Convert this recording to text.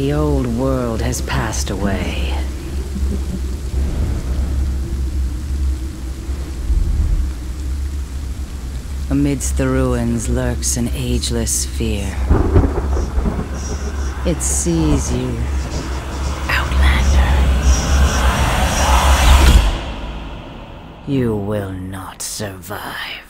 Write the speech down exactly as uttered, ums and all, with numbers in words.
The old world has passed away. Amidst the ruins lurks an ageless fear. It sees you, Outlander. You will not survive.